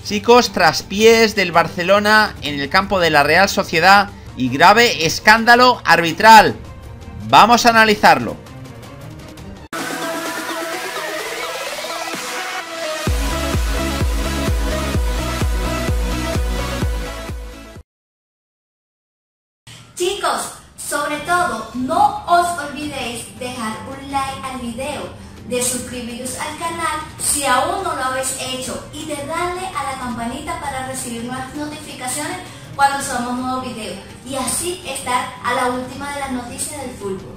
Chicos, traspiés del Barcelona en el campo de la Real Sociedad y grave escándalo arbitral. Vamos a analizarlo. Chicos, sobre todo, no os olvidéis dejar un like al video, de suscribiros al canal si aún no lo habéis hecho y de darle a la campanita para recibir nuevas notificaciones cuando subamos nuevos videos y así estar a la última de las noticias del fútbol.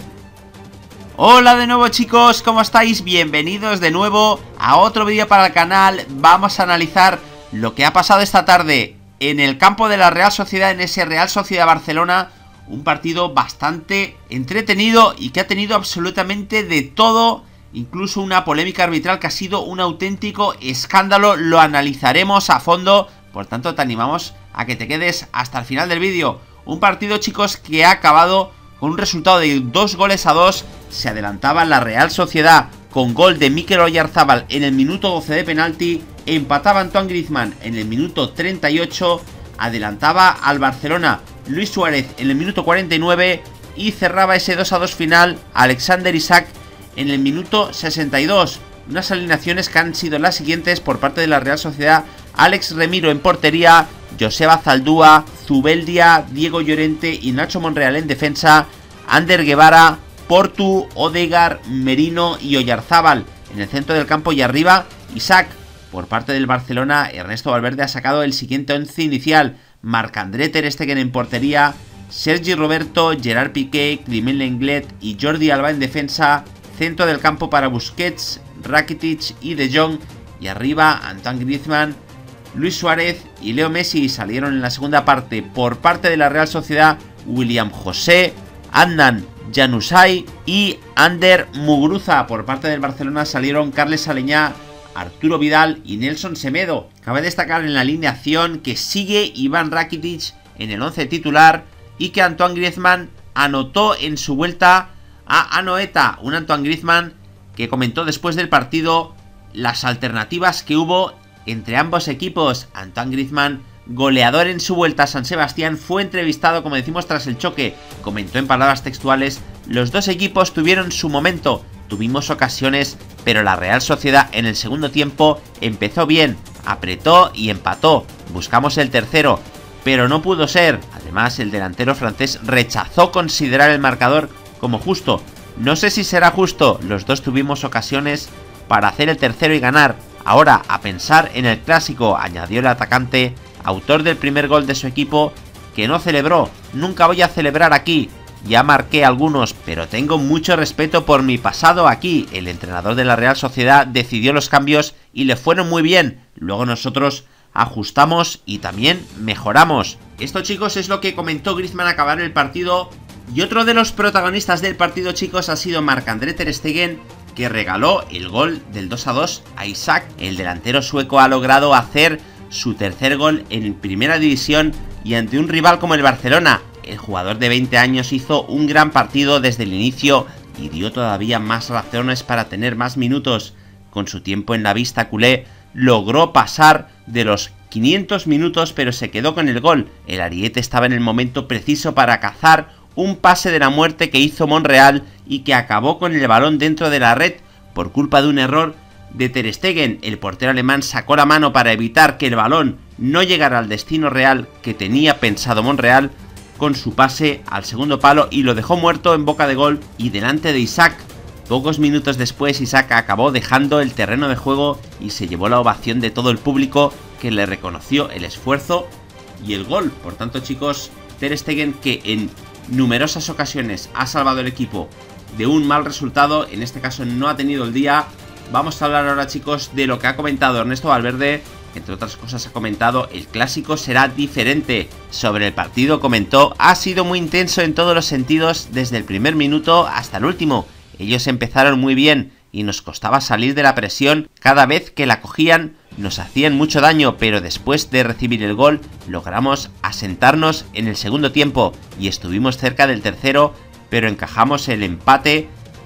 Hola de nuevo chicos, ¿cómo estáis? Bienvenidos de nuevo a otro vídeo para el canal. Vamos a analizar lo que ha pasado esta tarde en el campo de la Real Sociedad, en ese Real Sociedad Barcelona. Un partido bastante entretenido y que ha tenido absolutamente de todo, incluso una polémica arbitral que ha sido un auténtico escándalo. Lo analizaremos a fondo, por tanto te animamos a que te quedes hasta el final del vídeo. Un partido, chicos, que ha acabado con un resultado de 2-2. Se adelantaba la Real Sociedad con gol de Mikel Oyarzabal en el minuto 12 de penalti. Empataba Antoine Griezmann en el minuto 38. Adelantaba al Barcelona Luis Suárez en el minuto 49. Y cerraba ese 2-2 final Alexander Isak en el minuto 62. Unas alineaciones que han sido las siguientes por parte de la Real Sociedad: Alex Remiro en portería, Joseba Zaldúa, Zubeldia, Diego Llorente y Nacho Monreal en defensa, Ander Guevara, Portu, Odegaard, Merino y Oyarzabal en el centro del campo y arriba Isak. Por parte del Barcelona, Ernesto Valverde ha sacado el siguiente once inicial: Marc-André ter Stegen en portería, Sergi Roberto, Gerard Piqué, Clement Lenglet y Jordi Alba en defensa. Centro del campo para Busquets, Rakitic y De Jong. Y arriba Antoine Griezmann, Luis Suárez y Leo Messi. Salieron en la segunda parte por parte de la Real Sociedad William José, Adnan Januzaj y Ander Muguruza. Por parte del Barcelona salieron Carles Aleñá, Arturo Vidal y Nelson Semedo. Cabe destacar en la alineación que sigue Iván Rakitic en el 11 titular y que Antoine Griezmann anotó en su vuelta a Anoeta. Un Antoine Griezmann que comentó después del partido las alternativas que hubo entre ambos equipos. Antoine Griezmann, goleador en su vuelta a San Sebastián, fue entrevistado, como decimos, tras el choque. Comentó en palabras textuales: los dos equipos tuvieron su momento, tuvimos ocasiones, pero la Real Sociedad en el segundo tiempo empezó bien, apretó y empató. Buscamos el tercero, pero no pudo ser. Además, el delantero francés rechazó considerar el marcador como justo. No sé si será justo, los dos tuvimos ocasiones para hacer el tercero y ganar. Ahora a pensar en el clásico, añadió el atacante, autor del primer gol de su equipo, que no celebró. Nunca voy a celebrar aquí, ya marqué algunos, pero tengo mucho respeto por mi pasado aquí. El entrenador de la Real Sociedad decidió los cambios y le fueron muy bien. Luego nosotros ajustamos y también mejoramos. Esto, chicos, es lo que comentó Griezmann al acabar el partido. Y otro de los protagonistas del partido, chicos, ha sido Marc-André ter Stegen, que regaló el gol del 2-2 a Isak. El delantero sueco ha logrado hacer su tercer gol en primera división y ante un rival como el Barcelona. El jugador de 20 años hizo un gran partido desde el inicio y dio todavía más razones para tener más minutos. Con su tiempo en la vista culé, logró pasar de los 500 minutos, pero se quedó con el gol. El ariete estaba en el momento preciso para cazar un pase de la muerte que hizo Monreal y que acabó con el balón dentro de la red por culpa de un error de ter Stegen. El portero alemán sacó la mano para evitar que el balón no llegara al destino real que tenía pensado Monreal con su pase al segundo palo y lo dejó muerto en boca de gol y delante de Isak. Pocos minutos después, Isak acabó dejando el terreno de juego y se llevó la ovación de todo el público, que le reconoció el esfuerzo y el gol. Por tanto, chicos, ter Stegen, que en numerosas ocasiones ha salvado el equipo de un mal resultado, en este caso no ha tenido el día. Vamos a hablar ahora, chicos, de lo que ha comentado Ernesto Valverde. Entre otras cosas ha comentado: el clásico será diferente. Sobre el partido comentó: ha sido muy intenso en todos los sentidos, desde el primer minuto hasta el último. Ellos empezaron muy bien y nos costaba salir de la presión. Cada vez que la cogían nos hacían mucho daño, pero después de recibir el gol logramos asentarnos en el segundo tiempo y estuvimos cerca del tercero, pero encajamos el empate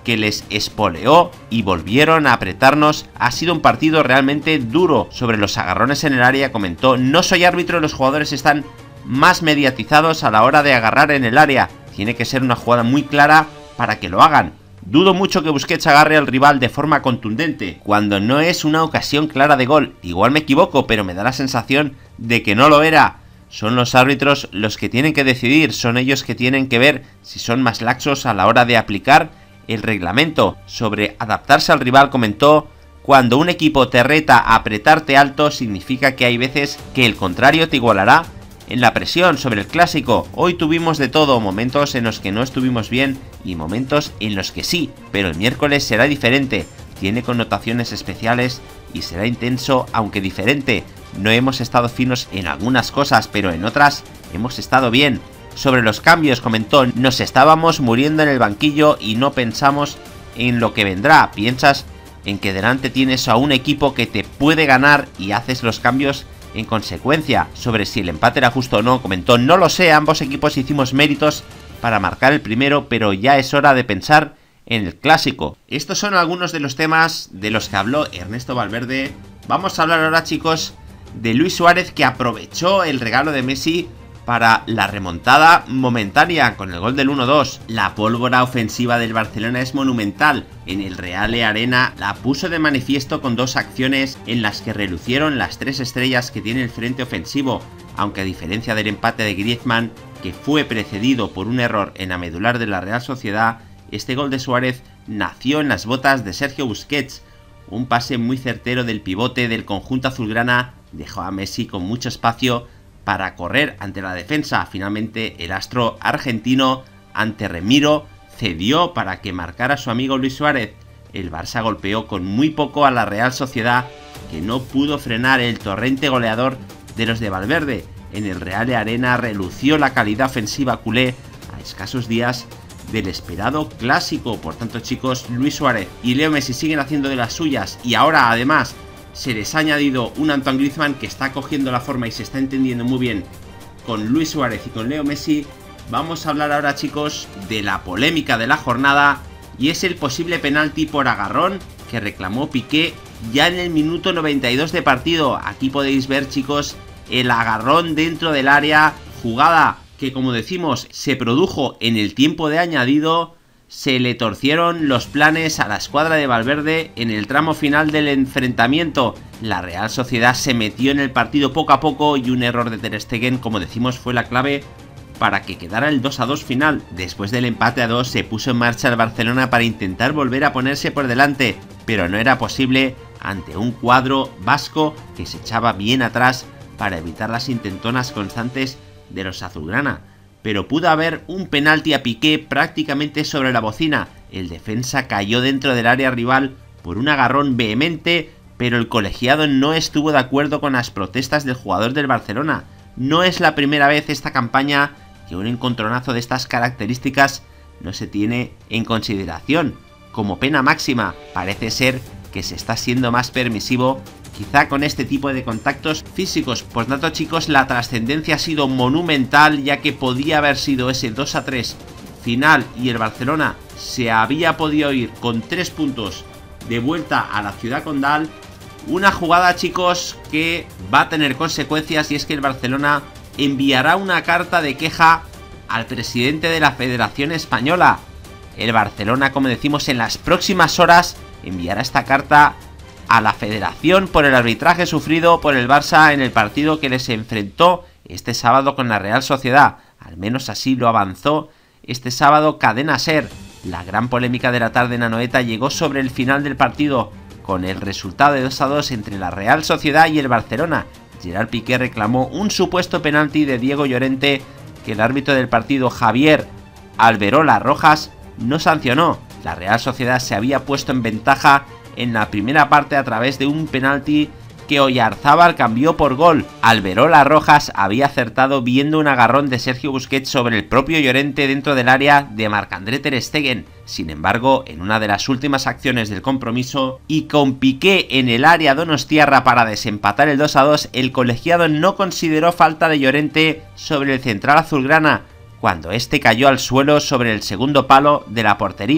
que les espoleó y volvieron a apretarnos. Ha sido un partido realmente duro. Sobre los agarrones en el área comentó: no soy árbitro y los jugadores están más mediatizados a la hora de agarrar en el área. Tiene que ser una jugada muy clara para que lo hagan. Dudo mucho que Busquets agarre al rival de forma contundente cuando no es una ocasión clara de gol. Igual me equivoco, pero me da la sensación de que no lo era. Son los árbitros los que tienen que decidir, son ellos que tienen que ver si son más laxos a la hora de aplicar el reglamento. Sobre adaptarse al rival comentó: cuando un equipo te reta a apretarte alto, significa que hay veces que el contrario te igualará en la presión. Sobre el clásico, hoy tuvimos de todo, momentos en los que no estuvimos bien y momentos en los que sí, pero el miércoles será diferente, tiene connotaciones especiales y será intenso aunque diferente. No hemos estado finos en algunas cosas, pero en otras hemos estado bien. Sobre los cambios comentó: nos estábamos muriendo en el banquillo y no pensamos en lo que vendrá, piensas en que delante tienes a un equipo que te puede ganar y haces los cambios en consecuencia. Sobre si el empate era justo o no comentó: no lo sé, ambos equipos hicimos méritos para marcar el primero, pero ya es hora de pensar en el clásico. Estos son algunos de los temas de los que habló Ernesto Valverde. Vamos a hablar ahora, chicos, de Luis Suárez, que aprovechó el regalo de Messi para la remontada momentánea con el gol del 1-2. La pólvora ofensiva del Barcelona es monumental. En el Real Arena la puso de manifiesto con dos acciones en las que relucieron las tres estrellas que tiene el frente ofensivo, aunque a diferencia del empate de Griezmann, que fue precedido por un error en la medular de la Real Sociedad, este gol de Suárez nació en las botas de Sergio Busquets. Un pase muy certero del pivote del conjunto azulgrana dejó a Messi con mucho espacio para correr ante la defensa. Finalmente el astro argentino ante Remiro cedió para que marcara a su amigo Luis Suárez. El Barça golpeó con muy poco a la Real Sociedad, que no pudo frenar el torrente goleador de los de Valverde. En el Real Arena relució la calidad ofensiva culé a escasos días del esperado clásico. Por tanto, chicos, Luis Suárez y Leo Messi siguen haciendo de las suyas, y ahora además se les ha añadido un Antoine Griezmann que está cogiendo la forma y se está entendiendo muy bien con Luis Suárez y con Leo Messi. Vamos a hablar ahora, chicos, de la polémica de la jornada, y es el posible penalti por agarrón que reclamó Piqué ya en el minuto 92 de partido. Aquí podéis ver, chicos, el agarrón dentro del área, jugada que, como decimos, se produjo en el tiempo de añadido. Se le torcieron los planes a la escuadra de Valverde en el tramo final del enfrentamiento. La Real Sociedad se metió en el partido poco a poco y un error de Ter Stegen, como decimos, fue la clave para que quedara el 2-2 final. Después del empate a 2 se puso en marcha el Barcelona para intentar volver a ponerse por delante, pero no era posible ante un cuadro vasco que se echaba bien atrás para evitar las intentonas constantes de los azulgrana. Pero pudo haber un penalti a Piqué prácticamente sobre la bocina. El defensa cayó dentro del área rival por un agarrón vehemente, pero el colegiado no estuvo de acuerdo con las protestas del jugador del Barcelona. No es la primera vez esta campaña que un encontronazo de estas características no se tiene en consideración. Como pena máxima, parece ser que se está siendo más permisivo, quizá con este tipo de contactos físicos. Por tanto, chicos, la trascendencia ha sido monumental, ya que podía haber sido ese 2-3 final y el Barcelona se había podido ir con 3 puntos de vuelta a la ciudad condal. Una jugada, chicos, que va a tener consecuencias, y es que el Barcelona enviará una carta de queja al presidente de la Federación Española. El Barcelona, como decimos, en las próximas horas enviará esta carta a la Federación por el arbitraje sufrido por el Barça en el partido que les enfrentó este sábado con la Real Sociedad. Al menos así lo avanzó este sábado Cadena SER. La gran polémica de la tarde en Anoeta llegó sobre el final del partido, con el resultado de 2-2 entre la Real Sociedad y el Barcelona. Gerard Piqué reclamó un supuesto penalti de Diego Llorente que el árbitro del partido, Javier Alberola Rojas, no sancionó. La Real Sociedad se había puesto en ventaja en la primera parte a través de un penalti que Oyarzábal cambió por gol. Alberola Rojas había acertado viendo un agarrón de Sergio Busquets sobre el propio Llorente dentro del área de Marc-André Ter Stegen. Sin embargo, en una de las últimas acciones del compromiso y con Piqué en el área donostiarra para desempatar el 2-2, el colegiado no consideró falta de Llorente sobre el central azulgrana, cuando este cayó al suelo sobre el segundo palo de la portería.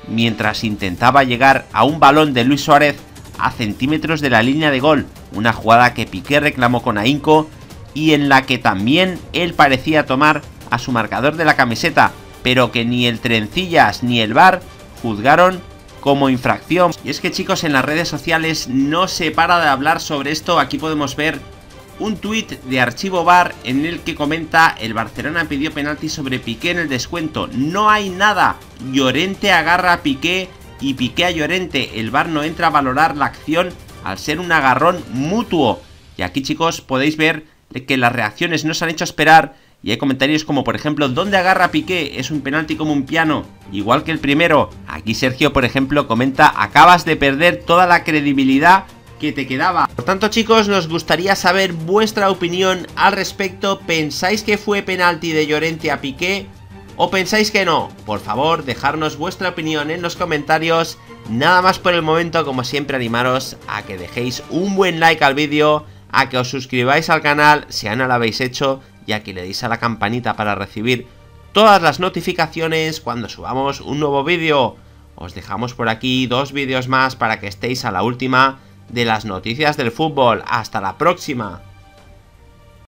mientras intentaba llegar a un balón de Luis Suárez a centímetros de la línea de gol, una jugada que Piqué reclamó con ahínco y en la que también él parecía tomar a su marcador de la camiseta, pero que ni el Trencillas ni el VAR juzgaron como infracción. Y es que, chicos, en las redes sociales no se para de hablar sobre esto. Aquí podemos ver un tuit de Archivo VAR en el que comenta: el Barcelona pidió penalti sobre Piqué en el descuento, no hay nada, Llorente agarra a Piqué y Piqué a Llorente, el VAR no entra a valorar la acción al ser un agarrón mutuo. Y aquí, chicos, podéis ver que las reacciones no se han hecho esperar y hay comentarios como, por ejemplo, ¿dónde agarra Piqué? Es un penalti como un piano, igual que el primero. Aquí Sergio, por ejemplo, comenta: acabas de perder toda la credibilidad que te quedaba. Por tanto, chicos, nos gustaría saber vuestra opinión al respecto. ¿Pensáis que fue penalti de Llorente a Piqué o pensáis que no? Por favor, dejarnos vuestra opinión en los comentarios. Nada más por el momento, como siempre, animaros a que dejéis un buen like al vídeo, a que os suscribáis al canal si aún no lo habéis hecho y a que le deis a la campanita para recibir todas las notificaciones cuando subamos un nuevo vídeo. Os dejamos por aquí 2 vídeos más para que estéis a la última de las noticias del fútbol. ¡Hasta la próxima!